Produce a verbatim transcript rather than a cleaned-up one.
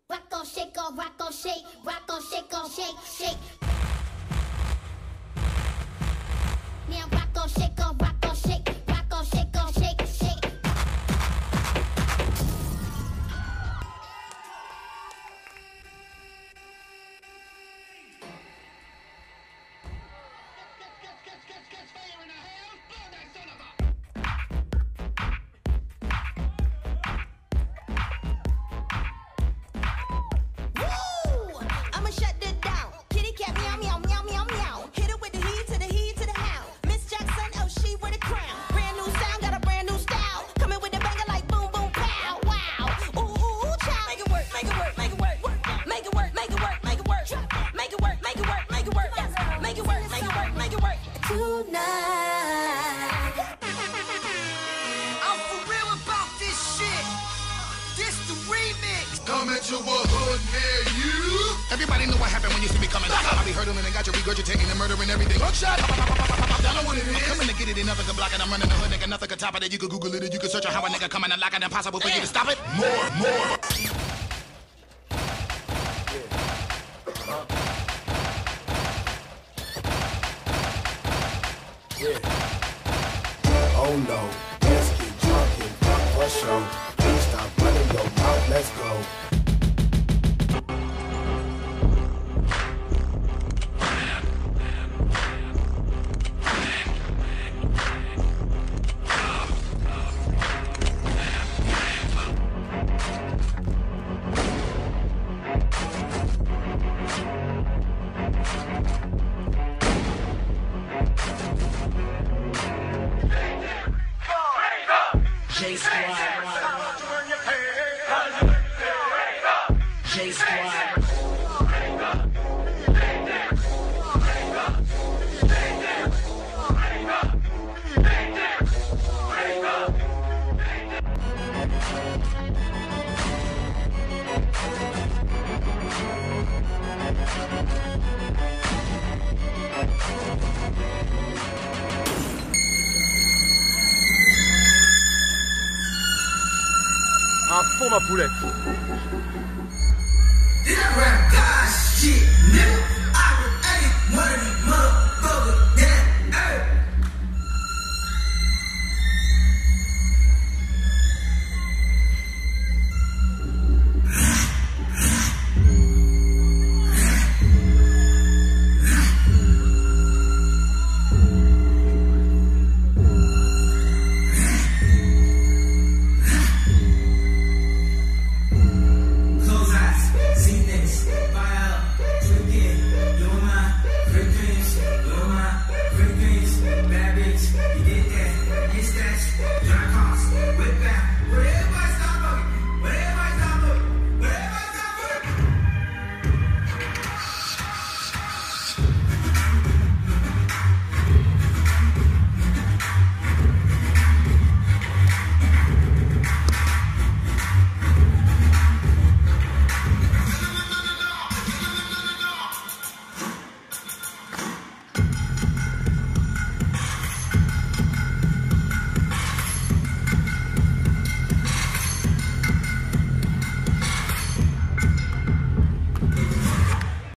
Rock on, shake on, rock on, shake, rock on, shake on, shake, shake. Now rock on, shake on, rock on, shake, rock on, shake on, shake, shake. Everybody know what happened when you see me coming. I be hurdling and got you regurgitating and murdering everything. Look, shot. I know what it is. I'm coming to get it, and nothing can block it. I'm running the hood, nigga, nothing can top it. You can Google it, and you can search on how a nigga coming and lock it. Impossible for you to stop it. More, more. Yeah. Oh no, let's get drunk and fuck for sure. Please stop running your mouth, let's go. J Squad. J Squad. À fond ma poulette. This rap god shit, nigga. I was ain't one of these mother